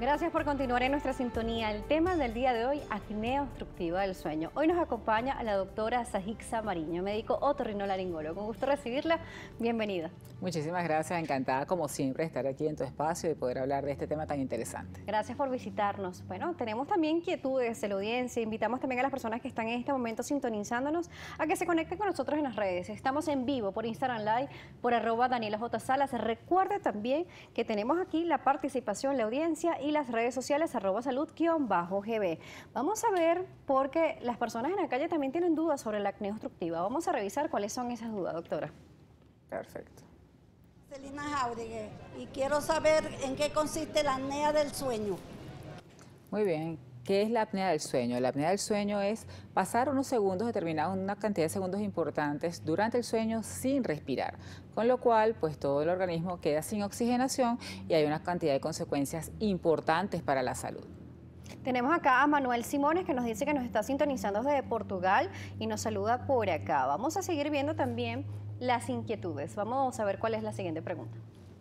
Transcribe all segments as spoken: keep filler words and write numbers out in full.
Gracias por continuar en nuestra sintonía. El tema del día de hoy, apnea obstructiva del sueño. Hoy nos acompaña la doctora Sajixa Mariño, médico otorrinolaringólogo. Con gusto recibirla. Bienvenida. Muchísimas gracias. Encantada, como siempre, de estar aquí en tu espacio y poder hablar de este tema tan interesante. Gracias por visitarnos. Bueno, tenemos también inquietudes de la audiencia. Invitamos también a las personas que están en este momento sintonizándonos a que se conecten con nosotros en las redes. Estamos en vivo por Instagram Live, por arroba Daniela J. Salas. Recuerde también que tenemos aquí la participación, la audiencia y las redes sociales arroba salud-gb. Vamos a ver, porque las personas en la calle también tienen dudas sobre la apnea obstructiva. Vamos a revisar cuáles son esas dudas, doctora. Perfecto. Celina Jauregui, y quiero saber en qué consiste la apnea del sueño. Muy bien. ¿Qué es la apnea del sueño? La apnea del sueño es pasar unos segundos determinados, una cantidad de segundos importantes durante el sueño sin respirar, con lo cual pues todo el organismo queda sin oxigenación y hay una cantidad de consecuencias importantes para la salud. Tenemos acá a Manuel Simones, que nos dice que nos está sintonizando desde Portugal y nos saluda por acá. Vamos a seguir viendo también las inquietudes. Vamos a ver cuál es la siguiente pregunta.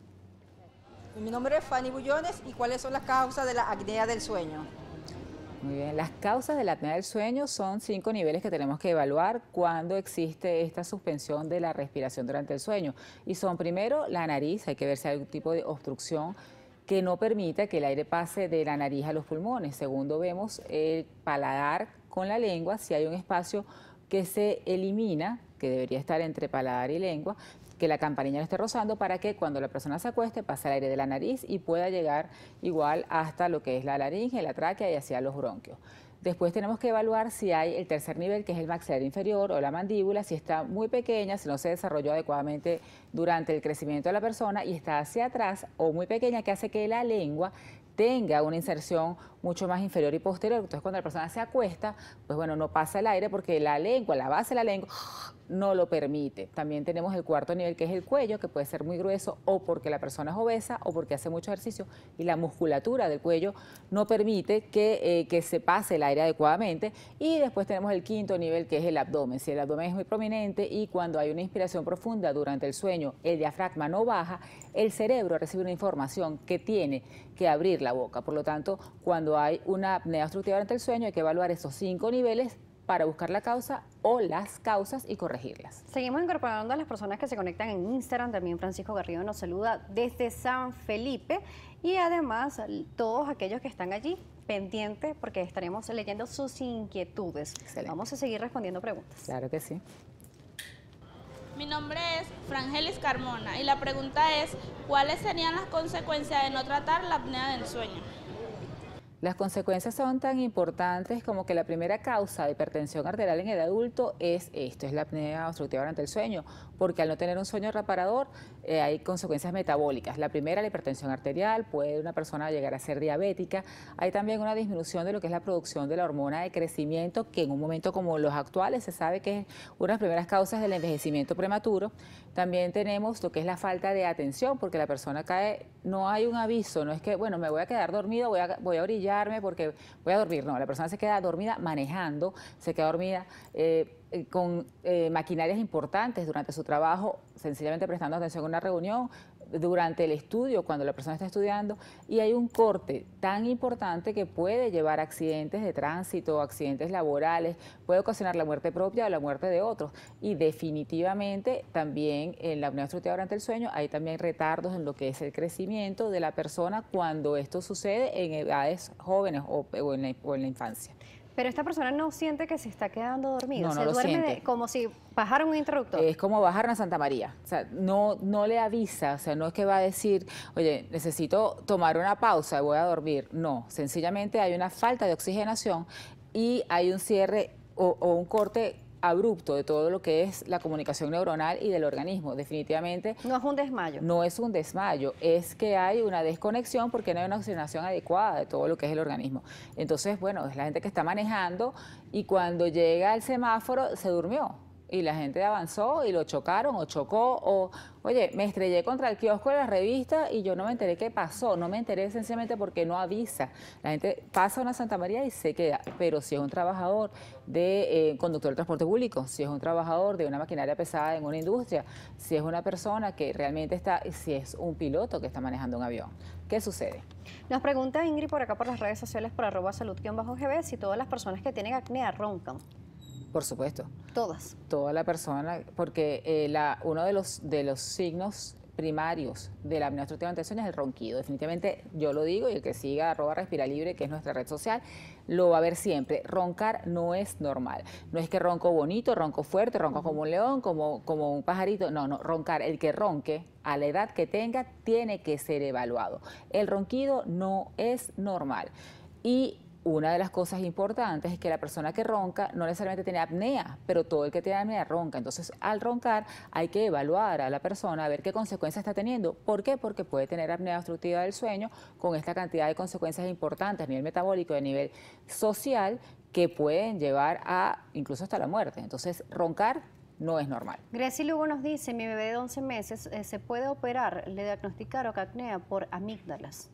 Mi nombre es Fanny Bullones, y ¿cuáles son las causas de la apnea del sueño? Muy bien, las causas de la apnea del sueño son cinco niveles que tenemos que evaluar cuando existe esta suspensión de la respiración durante el sueño. Y son, primero, la nariz. Hay que ver si hay algún tipo de obstrucción que no permita que el aire pase de la nariz a los pulmones. Segundo, vemos el paladar con la lengua, si hay un espacio que se elimina, que debería estar entre paladar y lengua, que la campanilla no esté rozando para que cuando la persona se acueste pase el aire de la nariz y pueda llegar igual hasta lo que es la laringe, la tráquea y hacia los bronquios. Después tenemos que evaluar si hay el tercer nivel, que es el maxilar inferior o la mandíbula, si está muy pequeña, si no se desarrolló adecuadamente durante el crecimiento de la persona y está hacia atrás o muy pequeña, que hace que la lengua tenga una inserción mucho más inferior y posterior. Entonces, cuando la persona se acuesta, pues bueno, no pasa el aire porque la lengua, la base de la lengua, no lo permite. También tenemos el cuarto nivel, que es el cuello, que puede ser muy grueso o porque la persona es obesa o porque hace mucho ejercicio y la musculatura del cuello no permite que, eh, que se pase el aire adecuadamente. Y después tenemos el quinto nivel, que es el abdomen. Si el abdomen es muy prominente y cuando hay una inspiración profunda durante el sueño, el diafragma no baja, el cerebro recibe una información que tiene que abrir la boca. Por lo tanto, cuando hay una apnea obstructiva durante el sueño, hay que evaluar esos cinco niveles para buscar la causa o las causas y corregirlas. Seguimos incorporando a las personas que se conectan en Instagram. También Francisco Garrido nos saluda desde San Felipe y además todos aquellos que están allí pendientes porque estaremos leyendo sus inquietudes. Excelente. Vamos a seguir respondiendo preguntas. Claro que sí. Mi nombre es Frangelis Carmona y la pregunta es, ¿cuáles serían las consecuencias de no tratar la apnea del sueño? Las consecuencias son tan importantes como que la primera causa de hipertensión arterial en el adulto es esto, es la apnea obstructiva durante el sueño, porque al no tener un sueño reparador eh, hay consecuencias metabólicas. La primera, la hipertensión arterial, puede una persona llegar a ser diabética. Hay también una disminución de lo que es la producción de la hormona de crecimiento, que en un momento como los actuales se sabe que es una de las primeras causas del envejecimiento prematuro. También tenemos lo que es la falta de atención, porque la persona cae, no hay un aviso, no es que, bueno, me voy a quedar dormido, voy a, voy a orillar porque voy a dormir. No, la persona se queda dormida manejando, se queda dormida eh, con eh, maquinarias importantes durante su trabajo, sencillamente prestando atención a una reunión, durante el estudio, cuando la persona está estudiando, y hay un corte tan importante que puede llevar a accidentes de tránsito, accidentes laborales, puede ocasionar la muerte propia o la muerte de otros. Y definitivamente también en la apnea obstructiva durante el sueño hay también retardos en lo que es el crecimiento de la persona cuando esto sucede en edades jóvenes o, o, en, la, o en la infancia. Pero esta persona no siente que se está quedando dormida, no, no se lo duerme siente. De, como si bajaran un interruptor. Es como bajar una Santa María, o sea, no, no le avisa, o sea, no es que va a decir, oye, necesito tomar una pausa y voy a dormir. No, sencillamente hay una falta de oxigenación y hay un cierre o, o un corte abrupto de todo lo que es la comunicación neuronal y del organismo. Definitivamente no es un desmayo. No es un desmayo, es que hay una desconexión porque no hay una oxigenación adecuada de todo lo que es el organismo. Entonces, bueno, es la gente que está manejando y cuando llega al semáforo se durmió. y la gente avanzó y lo chocaron o chocó o, oye, me estrellé contra el kiosco de la revista y yo no me enteré qué pasó, no me enteré sencillamente porque no avisa. La gente pasa a una Santa María y se queda, pero si es un trabajador de eh, conductor de transporte público, si es un trabajador de una maquinaria pesada en una industria, si es una persona que realmente está, si es un piloto que está manejando un avión, ¿qué sucede? Nos pregunta Ingrid por acá por las redes sociales por arroba salud-gb si todas las personas que tienen acné roncan. Por supuesto. Todas. Toda la persona, porque eh, la, uno de los, de los signos primarios de la apnea obstructiva durante el sueño es el ronquido. Definitivamente yo lo digo y el que siga arroba respira libre, que es nuestra red social, lo va a ver siempre. Roncar no es normal. No es que ronco bonito, ronco fuerte, ronco como un león, como, como un pajarito. No, no, roncar. El que ronque a la edad que tenga tiene que ser evaluado. El ronquido no es normal. Y una de las cosas importantes es que la persona que ronca no necesariamente tiene apnea, pero todo el que tiene apnea ronca. Entonces, al roncar hay que evaluar a la persona, a ver qué consecuencias está teniendo. ¿Por qué? Porque puede tener apnea obstructiva del sueño con esta cantidad de consecuencias importantes a nivel metabólico y a nivel social que pueden llevar a incluso hasta la muerte. Entonces, roncar no es normal. Gracie Lugo nos dice, mi bebé de once meses eh, se puede operar, le diagnosticaron acné por amígdalas.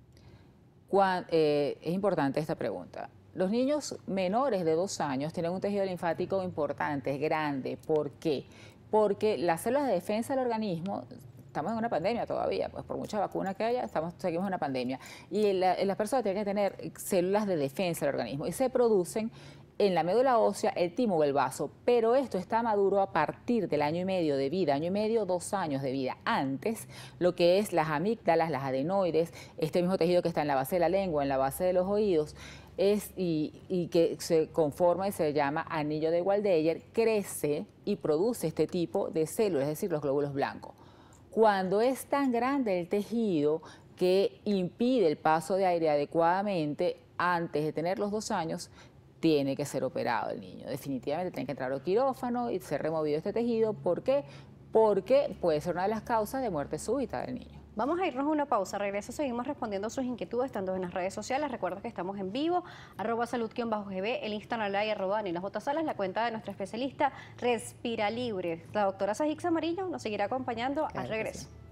Cuando, eh, es importante esta pregunta. Los niños menores de dos años tienen un tejido linfático importante, es grande. ¿Por qué? Porque las células de defensa del organismo, estamos en una pandemia todavía, pues por mucha vacuna que haya, estamos, seguimos en una pandemia. Y la, las personas tienen que tener células de defensa del organismo y se producen en la médula ósea, el timo o el vaso, pero esto está maduro a partir del año y medio de vida, año y medio, dos años de vida. Antes, lo que es las amígdalas, las adenoides, este mismo tejido que está en la base de la lengua, en la base de los oídos, es, y, y que se conforma y se llama anillo de Waldeyer, crece y produce este tipo de células, es decir, los glóbulos blancos. Cuando es tan grande el tejido que impide el paso de aire adecuadamente, antes de tener los dos años, tiene que ser operado el niño. Definitivamente tiene que entrar al quirófano y ser removido este tejido. ¿Por qué? Porque puede ser una de las causas de muerte súbita del niño. Vamos a irnos a una pausa. Regreso, seguimos respondiendo sus inquietudes, tanto en las redes sociales. Recuerda que estamos en vivo, arroba salud-gb, el Instagram Live, arroba Daniela J. Salas, la cuenta de nuestra especialista Respira Libre. La doctora Sajix Amarillo nos seguirá acompañando Claro al regreso. que sí.